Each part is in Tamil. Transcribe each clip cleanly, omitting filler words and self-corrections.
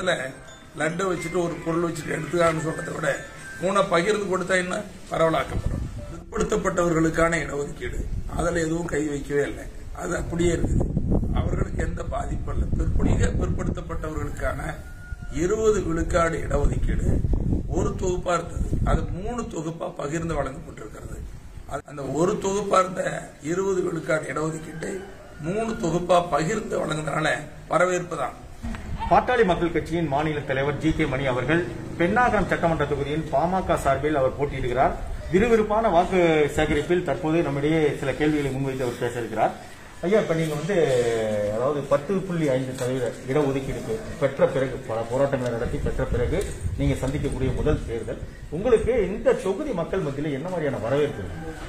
இடத்துல லட்டு வச்சுட்டு ஒரு பொருள் வச்சுட்டு எடுத்துக்கான்னு சொல்றதை விட 3 பகிர்ந்து கொடுத்தா இன்னும் பரவலாக்கப்படும். பிற்படுத்தப்பட்டவர்களுக்கான இடஒதுக்கீடு அதில் எதுவும் கை வைக்கவே இல்லை, அது அப்படியே இருக்குது. அவர்களுக்கு எந்த பாதிப்பும் இல்லை. பிற்படுத்தப்பட்டவர்களுக்கான 20 விழுக்காடு இடஒதுக்கீடு ஒரு தொகுப்பா இருந்தது, அது 3 தொகுப்பா பகிர்ந்து வழங்கப்பட்டிருக்கிறது. அந்த ஒரு தொகுப்பா இருந்த 20 விழுக்காடு இடஒதுக்கீட்டை 3 தொகுப்பா பகிர்ந்து வழங்குறதுனால வரவேற்பு தான். பாட்டாளி மக்கள் கட்சியின் மாநில தலைவர் ஜி.கே. மணி அவர்கள் பென்னாகரம் சட்டமன்ற தொகுதியின் பாமக சார்பில் அவர் போட்டியிடுகிறார். விறுவிறுப்பான வாக்கு சேகரிப்பில் தற்போது நம்மிடையே சில கேள்விகளை முன்வைத்து அவர் பேச இருக்கிறார். ஐயா, இப்ப நீங்க அதாவது 10.5% இடஒதுக்கீடு பெற்ற பிறகு, பல போராட்டங்களை நடத்தி பெற்ற பிறகு நீங்க சந்திக்கக்கூடிய முதல் தேர்தல், உங்களுக்கு இந்த தொகுதி மக்கள் மத்தியில் என்ன மாதிரியான வரவேற்பு?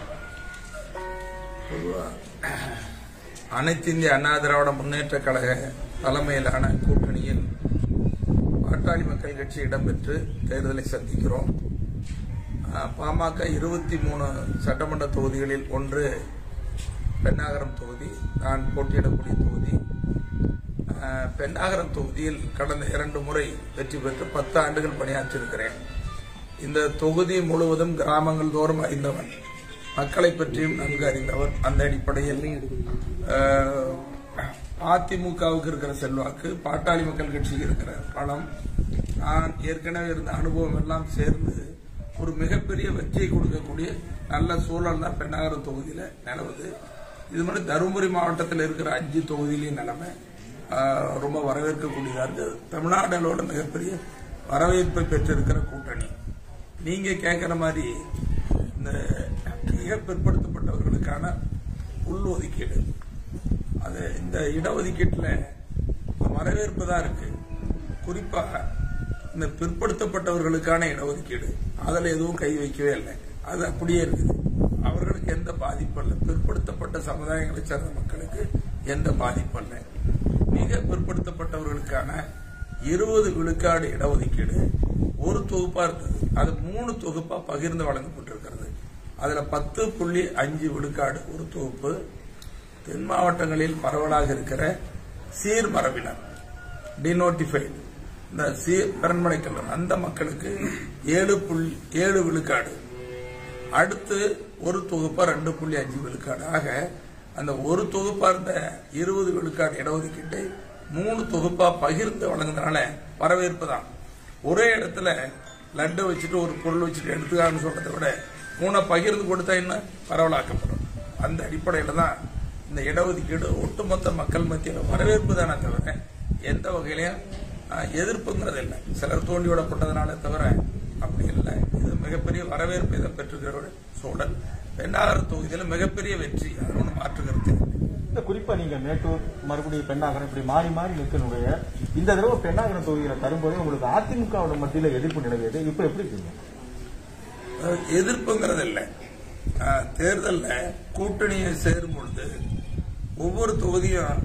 அனைத்து இந்திய அண்ணா திராவிட முன்னேற்ற கழக தலைமையிலான கூட்டணியில் பாட்டாளி மக்கள் கட்சி இடம்பெற்று தேர்தலை சந்திக்கிறோம். பாமக 23 சட்டமன்ற தொகுதிகளில் ஒன்று பென்னாகரம் தொகுதி, நான் போட்டியிடக்கூடிய தொகுதி. பென்னாகரம் தொகுதியில் கடந்த 2 முறை வெற்றி பெற்று 10 ஆண்டுகள் பணியாற்றியிருக்கிறேன். இந்த தொகுதி முழுவதும் கிராமங்கள் தோறும் அறிந்தவன், மக்களை பற்றியும் நன்கு அறிந்தவர். அந்த அடிப்படையில் அதிமுகவுக்கு இருக்கிற செல்வாக்கு, பாட்டாளி மக்கள் கட்சிக்கு இருக்கிற பலம், நான் ஏற்கனவே இருந்த அனுபவம் எல்லாம் சேர்ந்து ஒரு மிகப்பெரிய வெற்றியை கொடுக்கக்கூடிய நல்ல சூழல் தான் பென்னாகரம் தொகுதியில நிலவுது. இது மாதிரி தருமபுரி மாவட்டத்தில் இருக்கிற 5 தொகுதியிலையும் நிலைமை ரொம்ப வரவேற்கக்கூடியதா இருக்கு. தமிழ்நாடுகளோட மிகப்பெரிய வரவேற்பை பெற்றிருக்கிற கூட்டணி. நீங்க கேட்கிற மாதிரி இந்த மிக பிற்படுத்தப்பட்டவர்களுக்கான உள் ஒதுக்கீடு, அது இந்த இடஒதுக்கீட்டுல வரவேற்பு தான் இருக்கு. குறிப்பாக இந்த பிற்படுத்தப்பட்டவர்களுக்கான இடஒதுக்கீடு அதில் எதுவும் கை வைக்கவே இல்லை, அது அப்படியே இருக்குது. அவர்களுக்கு எந்த பாதிப்பும் இல்லை. பிற்படுத்தப்பட்ட சமுதாயங்களை சேர்ந்த மக்களுக்கு எந்த பாதிப்பும் இல்லை. மிக பிற்படுத்தப்பட்டவர்களுக்கான 20 விழுக்காடு இடஒதுக்கீடு ஒரு தொகுப்பா இருந்தது, அது 3 தொகுப்பா பகிர்ந்து வழங்கப்பட்டிருக்கிறது. அதுல 10.5 விழுக்காடு ஒரு தொகுப்பு தென் மாவட்டங்களில் பரவலாக இருக்கிற சீர்மரபினர், டிநோட்டிஃபைடு, இந்த பெருமழைக்கல்லூர் அந்த மக்களுக்கு 7 விழுக்காடு. அடுத்து ஒரு தொகுப்பா 2.5 விழுக்காடு. ஆக அந்த ஒரு தொகுப்பா இருந்த 20 விழுக்காடு இடஒதுக்கீட்டை 3 தொகுப்பா பகிர்ந்து வழங்குறதுனால வரவேற்பு தான். ஒரே இடத்துல லட்டு வச்சுட்டு ஒரு பொருள் வச்சுட்டு எடுத்துக்கான்னு சொல்றதை விட 3 பகிர்ந்து கொடுத்தா இன்னும் பரவலாக்கப்படும். அந்த அடிப்படையில் தான் இந்த இடஒதுக்கீடு ஒட்டுமொத்த மக்கள் மத்தியில் வரவேற்பு தானே தவிர எந்த வகையிலையும் எதிர்ப்புங்கிறது இல்லை. சிலர் தோண்டி விடப்பட்டதுனால தவிர அப்படி இல்லை. இது மிகப்பெரிய வரவேற்பு இதை பெற்றுகிற சூழல். பென்னாகரம் தொகுதியில் மிகப்பெரிய வெற்றி, அது ஒன்று மாற்றுகிறது. இந்த குறிப்பா நீங்க மேட்டூர், மறுபடியும் பென்னாகரம், இப்படி மாறி மாறி நிற்கனுடைய இந்த தடவை பென்னாகரம் தொகுதியில தரும்போது உங்களுக்கு அதிமுக மத்தியில் எதிர்ப்பு நிலவியது. இப்ப எப்படி இருக்கீங்க? எதிர்ப்புங்கிறது இல்லை. தேர்தலில் கூட்டணியை சேரும் பொழுது ஒவ்வொரு தொகுதியும்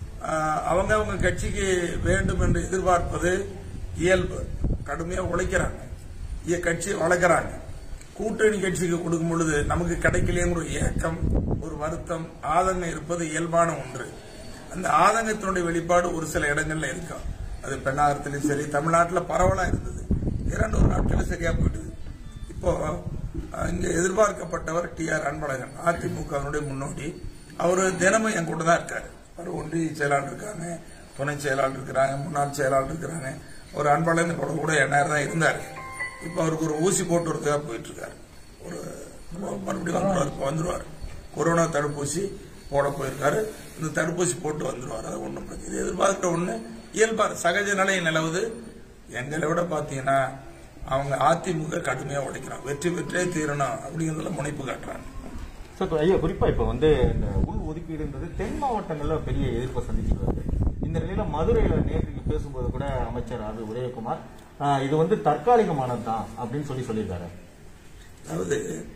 அவங்க கட்சிக்கு வேண்டும் என்று எதிர்பார்ப்பது இயல்பு. கடுமையா உழைக்கிறாங்க, கட்சியை வளர்க்கிறாங்க. கூட்டணி கட்சிக்கு கொடுக்கும் பொழுது நமக்கு கிடைக்கலையேங்கிற ஒரு ஏக்கம், ஒரு வருத்தம், ஆதங்கம் இருப்பது இயல்பான ஒன்று. அந்த ஆதங்கத்தினுடைய வெளிப்பாடு ஒரு சில இடங்கள்ல இருக்கும். அது பெண்ணாகரத்திலும் சரி, தமிழ்நாட்டில் பரவலா இருந்தது. 2 நாட்களில் சரியா போயிடுது. இப்போ இங்க எதிர்பார்க்கப்பட்டவர் டி.ஆர். அன்பழகன், அதிமுகவினுடைய முன்னோடி. அவரு தினமும் என் கூட தான் இருக்காரு. அவர் ஒன்றிய செயலாளர் இருக்காங்க, துணை செயலாளர் இருக்கிறாங்க, முன்னாள் செயலாளர் இருக்கிறாங்க. ஒரு அன்பழகன் கூட எந்நேரம் தான் இருந்தாரு. இப்ப அவருக்கு ஒரு ஊசி போட்டு வரதுக்காக போயிட்டு இருக்காரு. ஒரு மறுபடியும் வந்துருவாரு. கொரோனா தடுப்பூசி போட போயிருக்காரு. இந்த தடுப்பூசி போட்டு வந்துருவாரு. அது ஒண்ணும் இது எதிர்பார்க்கிற ஒண்ணு இயல்பா சகஜ நிலை நிலவுது. எங்களை விட பாத்தீங்கன்னா அவங்க அதிமுக கடுமையா உழைக்கிறாங்க, வெற்றி பெற்றே தீரணும் அப்படிங்கறதுல முனைப்பு காட்டுறாங்க. ஐயா, குறிப்பா இப்ப இந்த உள் ஒதுக்கீடுன்றது தென் மாவட்டங்கள்ல பெரிய எதிர்ப்பை சந்திச்சுட்டு வருது. இந்த நிலையில மதுரையில நேற்று பேசும்போது கூட அமைச்சர் ஆர் உதயகுமார் இது தற்காலிகமானதுதான் அப்படின்னு சொல்லியிருக்காரு. அதாவது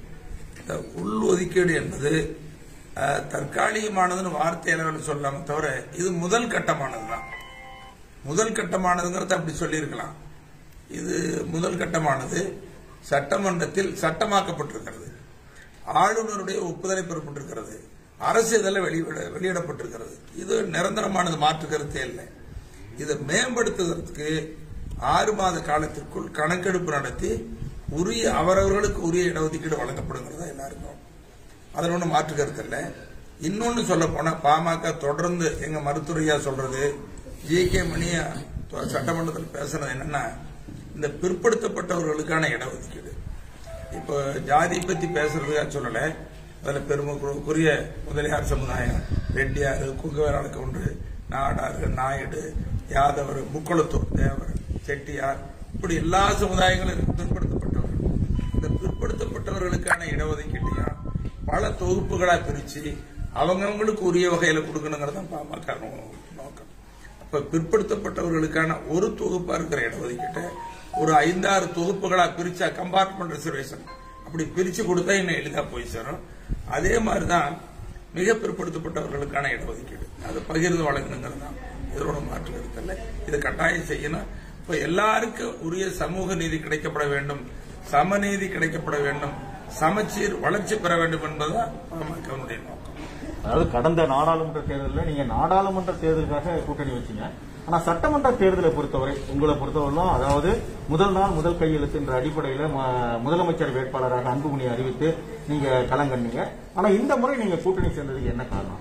உள் ஒதுக்கீடு என்பது தற்காலிகமானதுன்னு வார்த்தையாளர்கள் சொல்லாம தவிர இது முதல் கட்டமானதுதான். முதல் கட்டமானதுங்கிறத அப்படி சொல்லியிருக்கலாம். இது முதல் கட்டமானது சட்டமன்றத்தில் சட்டமாக்கப்பட்டிருக்கிறது, ஆளுநருடைய ஒப்புதலை பெறப்பட்டிருக்கிறது, அரசு இதெல்லாம் வெளியிடப்பட்டிருக்கிறது. இது நிரந்தரமானது, மாற்று கருத்தே இல்லை. இதை மேம்படுத்துவதற்கு 6 மாத காலத்திற்குள் கணக்கெடுப்பு நடத்தி அவரவர்களுக்கு உரிய இடஒதுக்கீடு வழங்கப்படுங்கிறதா எல்லாருக்கும். அதில் ஒன்றும் மாற்று கருத்து இல்லை. இன்னொன்னு சொல்ல போனா பாமக தொடர்ந்து எங்க மருத்துவரையா சொல்றது, ஜி.கே. மணியா சட்டமன்றத்தில் பேசுறது என்னன்னா, இந்த பிற்படுத்தப்பட்டவர்களுக்கான இடஒதுக்கீடு. இப்போ ஜாதி பத்தி பேசுறதுக்கா சொல்லல, அதுல பெருமைக்குரிய முதலியார் சமுதாயம், ரெட்டியார், குங்கவேராள கவுண்டர், நாடார், நாயுடு, யாதவர், முக்குளத்தூர் தேவர், செட்டியார், இப்படி எல்லா சமுதாயங்களும் பிற்படுத்தப்பட்டவர்கள். இந்த பிற்படுத்தப்பட்டவர்களுக்கான இடஒதுக்கீட்டையும் பல தொகுப்புகளா பிரிச்சு அவங்கவுங்களுக்கு உரிய வகையில கொடுக்கணுங்கிறது தான் பாமக நோக்கம். அப்ப பிற்படுத்தப்பட்டவர்களுக்கான ஒரு தொகுப்பா இருக்கிற இடஒதுக்கீட்டை ஒரு 5-6 தொகுப்புகளா பிரிச்சா, கம்பார்ட்மெண்ட் ரிசர்வேஷன் அப்படி பிரிச்சு கொடுத்தா இன்னும் எளிதா போய் சேரும். அதே மாதிரிதான் மிக பிற்படுத்தப்பட்டவர்களுக்கான இடஒதுக்கீடு, அது பகிர்ந்து வழங்கணுங்கிறது தான். இதோட மாற்று கருத்து இல்லை. இதை கட்டாயம் செய்யணும். இப்ப எல்லாருக்கும் உரிய சமூக நீதி கிடைக்கப்பட வேண்டும், சமநீதி கிடைக்கப்பட வேண்டும், சமச்சீர் வளர்ச்சி பெற வேண்டும் என்பதுதான் பாமகவுடைய நோக்கம். அதாவது கடந்த நாடாளுமன்ற தேர்தலில் நீங்க நாடாளுமன்ற தேர்தலுக்காக கூட்டணி வச்சீங்க. ஆனா சட்டமன்ற தேர்தலை பொறுத்தவரை, உங்களை பொறுத்தவரையிலும், அதாவது முதல் நாள் முதல் கையெழுத்து என்ற அடிப்படையில் முதலமைச்சர் வேட்பாளராக அன்புமணி அறிவித்து நீங்க களங்கண்ணீங்க. ஆனா இந்த முறை நீங்க கூட்டணி சேர்ந்ததுக்கு என்ன காரணம்?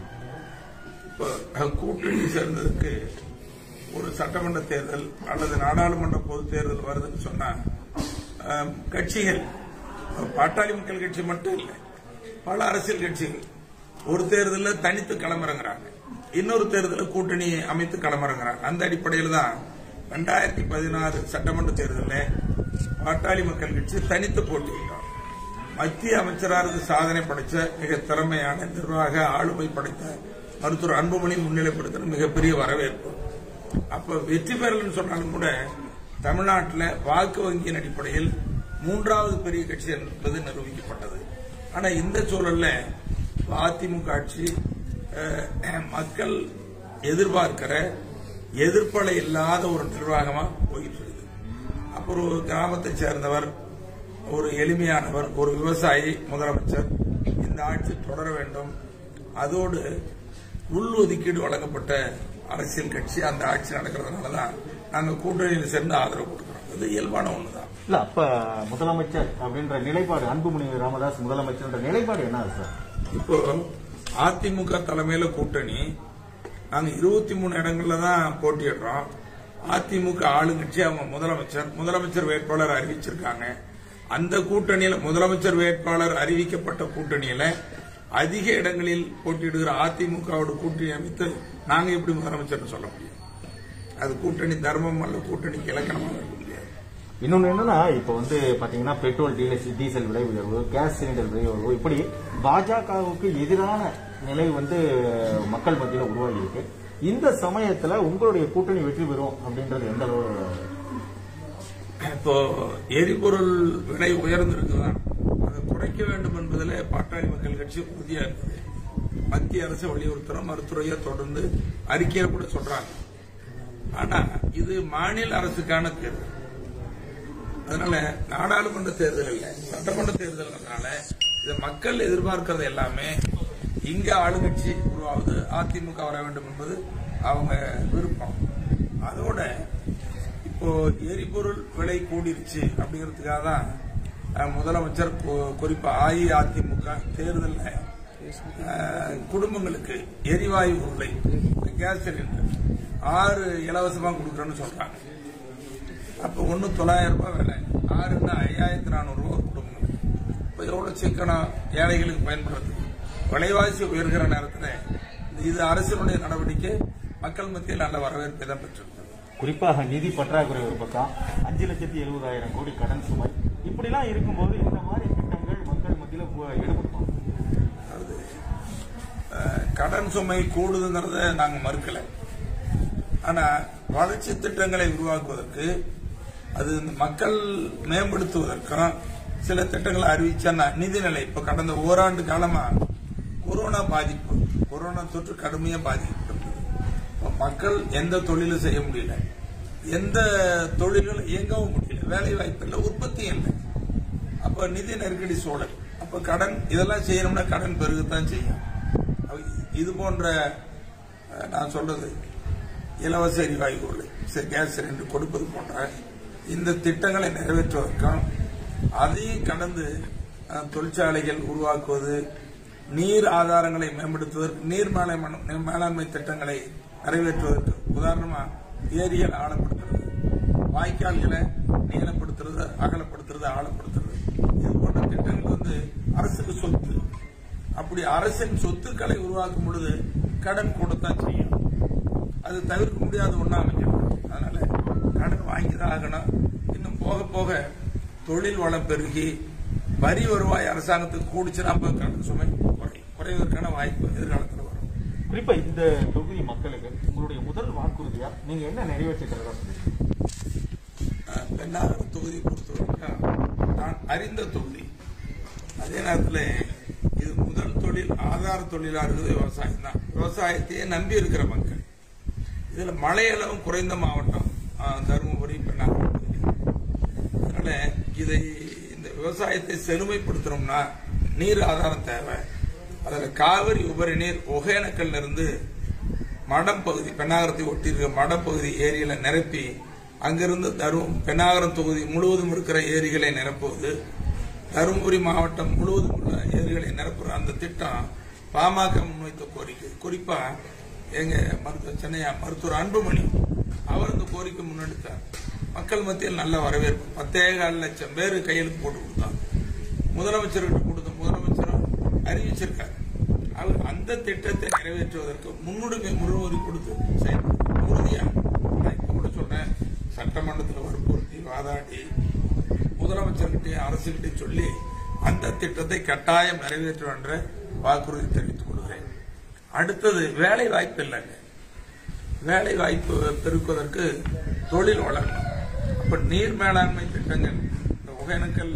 இப்போ கூட்டணி சேர்ந்ததுக்கு ஒரு சட்டமன்ற தேர்தல் அல்லது நாடாளுமன்ற பொது தேர்தல் வருதுன்னு சொன்னா, கட்சிகள் பாட்டாளி மக்கள் கட்சி மட்டும் இல்லை, பல அரசியல் கட்சிகள் ஒரு தேர்தலில் தனித்து களமிறங்குறாங்க, இன்னொரு தேர்தலில் கூட்டணி அமைத்து களமிறங்குறாங்க. அந்த அடிப்படையில் தான் 2016 சட்டமன்ற தேர்தலில் பாட்டாளி மக்கள் கட்சி தனித்து போட்டியிட்டார். மத்திய அமைச்சராக சாதனை படைத்த மிக திறமையான நிர்வாக ஆளுமை படைத்த மருத்துவர் அன்புமணி முன்னிலைப்படுத்த மிகப்பெரிய வரவேற்பு. அப்ப வெற்றி பெறலன்னு சொன்னாலும் கூட தமிழ்நாட்டில் வாக்கு வங்கியின் அடிப்படையில் 3வது பெரிய கட்சி என்பது நிரூபிக்கப்பட்டது. ஆனா இந்த சூழல்ல அதிமுக ஆட்சி மக்கள் எதிர்பார்க்கிற எதிர்ப்பலை இல்லாத ஒரு நிர்வாகமா போயிட்டு இருக்குது. அப்புறம் ஒரு கிராமத்தை சேர்ந்தவர், ஒரு எளிமையானவர், ஒரு விவசாயி முதலமைச்சர், இந்த ஆட்சி தொடர வேண்டும், அதோடு உள்ஒதுக்கீடு வழங்கப்பட்ட அரசியல் கட்சி அந்த ஆட்சி நடக்கிறதுனாலதான் நாங்க கூட்டணியில் சேர்ந்து ஆதரவு கொடுக்கிறோம். இது இயல்பான ஒண்ணுதான். இல்ல, அப்ப முதலமைச்சர் அப்படின்ற நிலைப்பாடு, அன்புமணி ராமதாஸ் முதலமைச்சர் நிலைப்பாடு என்ன சார்? இப்போ அதிமுக தலைமையில கூட்டணி, நாங்க 23 இடங்கள்ல தான் போட்டியிடுறோம். அதிமுக ஆளுங்கட்சி, அவங்க முதலமைச்சர் வேட்பாளர் அறிவிச்சிருக்காங்க. அந்த கூட்டணியில முதலமைச்சர் வேட்பாளர் அறிவிக்கப்பட்ட கூட்டணியில அதிக இடங்களில் போட்டியிடுகிற அதிமுகவோட கூட்டணி அமைத்து நாங்க எப்படி முதலமைச்சர் சொல்ல முடியும்? அது கூட்டணி தர்மம் அல்ல, கூட்டணிக்கு இலக்கணமாக இருக்க முடியாது. இன்னொன்னு என்னன்னா, இப்ப பாத்தீங்கன்னா பெட்ரோல் டீசல் விலை உயர்வு, கேஸ் சிலிண்டர் விலை உயர்வு, இப்படி பாஜகவுக்கு எதிரான நிலை மக்கள் மத்தியில் உருவாகி இருக்கு. இந்த சமயத்துல உங்களுடைய கூட்டணி வெற்றி பெறும் அப்படின்றது எந்த அளவு? இப்போ எரிபொருள் விலை உயர்ந்திருக்குதான், அதை குறைக்க வேண்டும் என்பதில் பாட்டாளி மக்கள் கட்சி உறுதியா இருக்குது. மத்திய அரசு வலியுறுத்தணும், மருத்துவரையா தொடர்ந்து அறிக்கையில கூட சொல்றாங்க. ஆனா இது மாநில அரசுக்கான தேர்தல், அதனால நாடாளுமன்ற தேர்தல் இல்ல, சட்டமன்ற தேர்தல்னால இதை மக்கள் எதிர்பார்க்கிறது எல்லாமே இங்க ஆளுங்கட்சி உருவாவது, அதிமுக வர வேண்டும் என்பது அவங்க விருப்பம். அதோட இப்போ எரிபொருள் விலை கூடிருச்சு அப்படிங்கிறதுக்காக தான் முதலமைச்சர் குறிப்பா அஇஅதிமுக தேர்தலில் குடும்பங்களுக்கு எரிவாயு உருளை, கேஸ் சிலிண்டர் 6 இலவசமா கொடுக்கறோம்னு சொல்றாங்க. அப்ப 900 ரூபாய் விலை, 6ன்னா 5400 ரூபாய் குடும்பம். இப்ப எவ்வளவு சிக்கனம் ஏழைகளுக்கு பயன்படுறது. விலைவாசி உயர்கிற நேரத்தில் இது அரசினுடைய நடவடிக்கை மக்கள் மத்தியில் நல்ல வரவேற்பை தான் பெற்றிருக்கிறது. குறிப்பாக நிதி பற்றாக்குறை ஒரு பக்கம், 5,70,000 கோடி கடன் சுமை, இப்படிலாம் இருக்கும்போது இந்த மாதிரி திட்டங்கள் மக்கள் மத்தியில் எடுபடுத்தும். அது கடன் சுமை கூடுதுங்கிறத நாங்க மறுக்கல. ஆனா வளர்ச்சி திட்டங்களை உருவாக்குவதற்கு, அது மக்கள் மேம்படுத்துவதற்கும் சில திட்டங்களை அறிவிச்சா நிதிநிலை, இப்ப கடந்த ஓராண்டு காலமா கொரோனா பாதிப்பு, கொரோனா தொற்று கடுமையா பாதிக்கப்பட்டது. மக்கள் எந்த தொழிலும் செய்ய முடியல, எந்த தொழில்களும் இயங்கவும் முடியல, வேலை வாய்ப்பு இல்லை, உற்பத்தியும் இல்லை. அப்ப நிதி நெருக்கடி சூழல், அப்ப கடன் இதெல்லாம் செய்யணும்னா கடன் பெருகத்தான் செய்யும். இது போன்ற நான் சொல்றது இலவச எரிவாயு கேஸ் சிலிண்டர் கொடுப்பது போன்ற இந்த திட்டங்களை நிறைவேற்றுவதற்கும் அதையும் கடந்து தொழிற்சாலைகள் உருவாக்குவது, நீர் ஆதாரங்களை மேம்படுத்துவதற்கு, நீர் மேலாண்மை திட்டங்களை நிறைவேற்றுவதற்கு, உதாரணமா ஏரிகள் ஆழப்படுத்துறது, வாய்க்கால்களை நீளப்படுத்துறது, அகலப்படுத்துறது, ஆழப்படுத்துறது, இது போன்ற திட்டங்கள் அரசுக்கு சொத்து. அப்படி அரசின் சொத்துக்களை உருவாக்கும் பொழுது கடன் கூடத்தான் செய்யும். அது தவிர்க்க முடியாத ஒண்ணா அமைக்கணும். அதனால கடன் வாங்கிதான் ஆகணும். இன்னும் போக போக தொழில் வளம் பெருகி வரி வருவாய் அரசாங்கத்துக்கு கூடிச்சுன்னா கடன் சுமை குறைவதற்கான வாய்ப்பு எதிர்காலத்தில் வரும். குறிப்பா இந்த தொகுதி மக்களுக்கு உங்களுடைய முதல் வாக்குறுதியா நீங்க என்ன நிறைவேற்றுகிறதா? பெண்ணாகரம் தொகுதி பொறுத்தவரைக்கும் நான் அறிந்த தொகுதி. அதே நேரத்தில் இது முதல் தொழில், ஆதார தொழிலா இருக்குது விவசாயம் தான். விவசாயத்தையே நம்பி இருக்கிற மக்கள். இதுல மழையளவும் குறைந்த மாவட்டம் தருமபுரி, பெண்ணாகரம் தொகுதி. அதனால இதை இந்த விவசாயத்தை செழுமைப்படுத்தணும்னா நீர் ஆதாரம் தேவை. அதுல காவிரி உபரி நீர் ஒகேனக்கல்ல இருந்து மடம் பகுதி, பெண்ணாகரத்தை ஒட்டி இருக்க மடம் பகுதி ஏரியில நிரப்பி அங்கிருந்து பெண்ணாகரம் தொகுதி முழுவதும் இருக்கிற ஏரிகளை நிரப்புவது, தருமபுரி மாவட்டம் முழுவதும் உள்ள ஏரிகளை நிரப்புற அந்த திட்டம் பாமக முன்வைத்த கோரிக்கை. குறிப்பா எங்க சென்னையா மருத்துவர் அன்புமணி அவர் இந்த கோரிக்கை முன்னெடுத்தார். மக்கள் மத்தியில் நல்ல வரவேற்பு. 10.4 லட்சம் பேர் கையெழுத்து போட்டு கொடுத்தாங்க. முதலமைச்சர்கிட்ட கொடுத்த முதலமைச்சரும் அறிவிச்சிருக்காரு. அவர் அந்த திட்டத்தை நிறைவேற்றுவதற்கு முன்னுரிமை கொடுத்து செயல்படுத்த உறுதியா. நான் இப்ப கூட சொன்னேன், சட்டமன்றத்தில் வற்புறுத்தி வாதாடி முதலமைச்சர்கிட்டையும் அரசுகிட்டையும் சொல்லி அந்த திட்டத்தை கட்டாயம் நிறைவேற்றும் என்ற வாக்குறுதி தெரிவித்துக் கொள்கிறேன். அடுத்தது வேலை வாய்ப்பு இல்லைங்க. வேலை வாய்ப்பு பெருக்குவதற்கு தொழில் வளரணும். அப்ப நீர் மேலாண்மை திட்டங்கள், இந்த ஒகேனக்கல்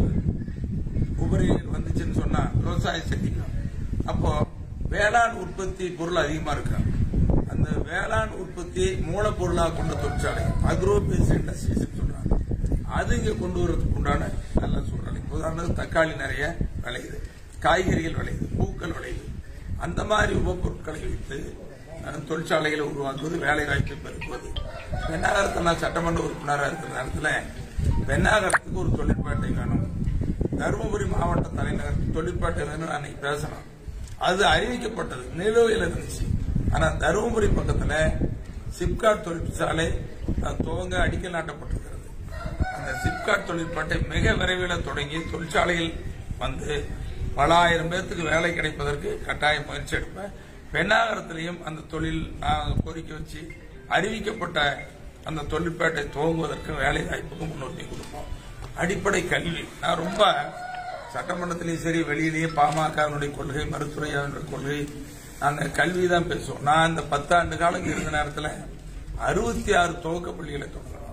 உபரி நீர் வந்துச்சுன்னு சொன்னா விவசாயம் செஞ்சுக்கலாம். அப்போ வேளாண் உற்பத்தி பொருள் அதிகமா இருக்கு. அந்த வேளாண் உற்பத்தி மூலப்பொருளாக கொண்ட தொழிற்சாலை, அக்ரோ பேஸ்ட் இண்டஸ்ட்ரீஸ் சொல்றாங்க, அது இங்க கொண்டு வரதுக்கு உண்டான நல்ல சூழ்நிலை. உதாரணத்துக்கு தக்காளி நிறைய விளையுது, காய்கறிகள் விளையுது, பூக்கள் விளையுது. அந்த மாதிரி உபப்பொருட்களை வைத்து தொழிற்சாலைகளை உருவாக்குவது, வேலை வாய்ப்பை பெருக்குவது. பெண்ணாகரத்தில் நான் சட்டமன்ற உறுப்பினராக இருக்கிற நேரத்தில் பெண்ணாகரத்துக்கு ஒரு தொழிற்பேட்டை வேணும், தருமபுரி மாவட்ட தலைநகர் தொழிற்பேட்டை வேணும் அன்னைக்கு பேசணும். அது அறிவிக்கப்பட்டது, நிலுவையில் இருந்துச்சு. ஆனா தருமபுரி பக்கத்துல சிப்காட் தொழிற்சாலை துவங்க அடிக்கல் நாட்டப்பட்டிருக்கிறது. அந்த சிப்காட் தொழிற்பேட்டை மிக விரைவில் தொடங்கி தொழிற்சாலையில் வந்து பல ஆயிரம் பேருக்கு வேலை கிடைப்பதற்கு கட்டாய முயற்சி எடுப்பேன். பெண்ணாகரத்திலையும் அந்த தொழில் கோரிக்கை வச்சு அறிவிக்கப்பட்ட அந்த தொழிற்பேட்டை துவங்குவதற்கு வேலை வாய்ப்புக்கு முன்னுரிமை கொடுப்போம். அடிப்படை கல்வி, நான் ரொம்ப சட்டமன்றத்திலையும் சரி வெளியிலேயே பாமகவினுடைய கொள்கை, மருத்துவ கொள்கை, நாங்கள் கல்வி தான் பேசுவோம். நான் இந்த 10 ஆண்டு காலம் இருந்த நேரத்தில் 66 துவக்க பள்ளிகளை தொடங்கணும்,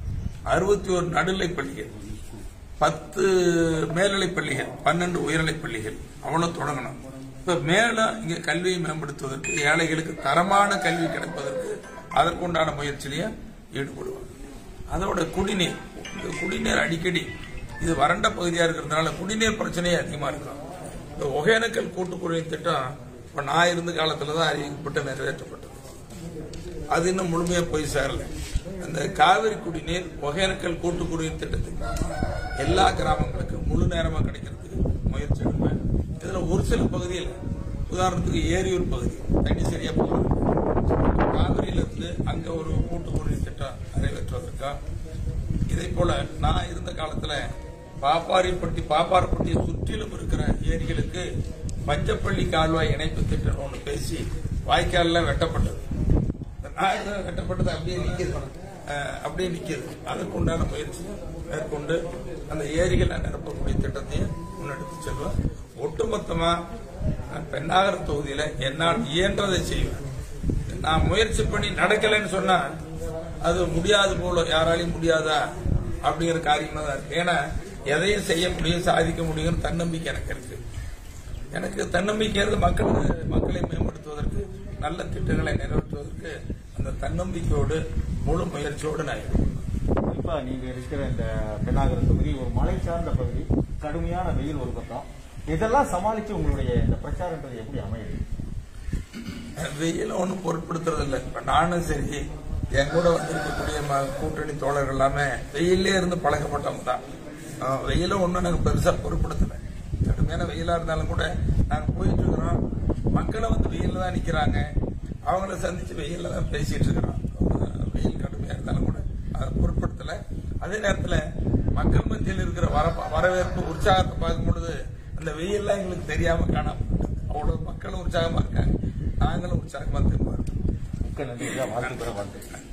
61 நடுநிலை பள்ளிகள், 10 மேல்நிலை பள்ளிகள், 12 உயர்நிலை பள்ளிகள், அவ்வளவு தொடங்கணும். இப்ப மேலும் இங்க கல்வியை மேம்படுத்துவதற்கு, ஏழைகளுக்கு தரமான கல்வி கிடைப்பதற்கு அதற்குண்டான முயற்சியிலேயே ஈடுபடுவாங்க. அதோட குடிநீர், இந்த குடிநீர் அடிக்கடி இது வறண்ட பகுதியா இருக்கிறதுனால குடிநீர் பிரச்சனையே அதிகமா இருக்கும். இந்த ஒகேனக்கல் கூட்டு குடிநீர் திட்டம் இப்ப நான் இருந்த காலத்துலதான் அறிவிக்கப்பட்டு நிறைவேற்றப்பட்டது. அது இன்னும் முழுமையா போய் சேரல. அந்த காவிரி குடிநீர் ஒகேனக்கல் கூட்டு குடிநீர் திட்டத்துக்கு எல்லா கிராமங்களுக்கும் முழு நேரமா கிடைக்கிறதுக்கு முயற்சி எடுப்பேன். இதுல ஒரு சில பகுதியில், உதாரணத்துக்கு ஏரியூர் பகுதி தண்ணி சரியா போகிறது, காவிரியில இருந்து அங்க ஒரு கூட்டு குடிநீர் திட்டம் நிறைவேற்றுவதற்கா. இதே போல நான் இருந்த காலத்துல பாப்பாரப்பட்டியை சுற்றிலும் இருக்கிற ஏரிகளுக்கு பஞ்சப்பள்ளி கால்வாய் இணைப்பு திட்டம் ஒன்று பேசி வாய்க்கால வெட்டப்பட்டது. வெட்டப்பட்டது அப்படியே நிக்கிறது. அதற்குண்டான முயற்சி மேற்கொண்டு அந்த ஏரிகளை நிரப்பக்கூடிய திட்டத்தையும் முன்னெடுத்து செல்வேன். ஒட்டுமொத்தமா பெண்ணாகரம் தொகுதியில என்னால் இயன்றதை செய்வேன். நான் முயற்சி பண்ணி நடக்கலைன்னு சொன்னா அது முடியாது போல, யாராலையும் முடியாதா அப்படிங்கிற காரியமா தான் இருக்கு. ஏன்னா எதையும் செய்ய முடியும், சாதிக்க முடியும் தன்னம்பிக்கை எனக்கு இருக்கு. எனக்கு தன்னம்பிக்கை மக்களை மேம்படுத்துவதற்கு, நல்ல திட்டங்களை நிறைவேற்றுவதற்கு அந்த தன்னம்பிக்கையோடு முழு முயற்சியோடு நான் ஈடுபடுவேன். குறிப்பா நீங்க இருக்கிற இந்த பெண்ணாகரம் தொகுதி ஒரு மலை சார்ந்த பகுதி, கடுமையான வெயில் ஒரு பக்கம், இதெல்லாம் சமாளிச்சு உங்களுடைய இந்த பிரச்சாரன்றது எப்படி அமையுது? வெயில ஒன்றும் பொருட்படுத்துறது இல்லை. இப்ப நானும் சரி, என் கூட வந்திருக்கக்கூடிய கூட்டணி தோழர்கள் எல்லாமே வெயிலே இருந்து பழக்கப்பட்டவங்க தான். வெயில ஒன்றும் நாங்கள் பெருசா பொருட்படுத்தல. கடுமையான வெயிலா இருந்தாலும் கூட நாங்கள் போயிட்டு இருக்கிறோம். மக்களை வந்து வெயில தான் நிக்கிறாங்க. அவங்கள சந்திச்சு வெயில தான் பேசிட்டு இருக்கிறோம். வெயில் கடுமையா இருந்தாலும் கூட அதை பொருட்படுத்தல. அதே நேரத்தில் மக்கள் மத்தியில் இருக்கிற வரவேற்பு உற்சாகத்தை பார்க்கும் பொழுது அந்த வெயில்லாம் எங்களுக்கு தெரியாம காணாம அவ்வளவு மக்களும் உற்சாகமா இருக்காங்க. நாங்களும் உற்சாகமா திரும்ப வாழ்த்து.